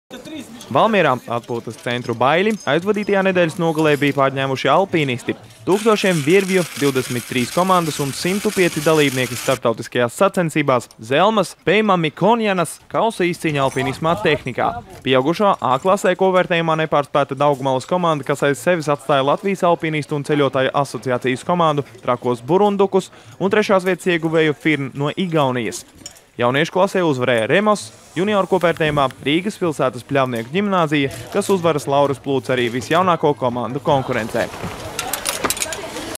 Valmierā atpūtas centru Baili aizvadītajā nedēļas nogalē bija pārņēmuši alpīnisti. Tūkstošiem virvju, 23 komandas un 105 dalībnieki starptautiskajās sacensībās Zelmas, Peimami Konjanas kausa izcīņa alpīnismā tehnikā. Pieaugušo A klasē kovērtējumā nepārspēta Daugmalas komanda, kas aiz sevis atstāja Latvijas alpīnistu un ceļotāju asociācijas komandu Trakos Burundukus un trešās vietas ieguvēju Firn no Igaunijas. Jauniešu klasē uzvarēja Remos, junioru kopvērtējumā Rīgas pilsētas Pļavnieku ģimnāzija, kas uzvaras Lauras plūca arī visjaunāko komandu konkurencē.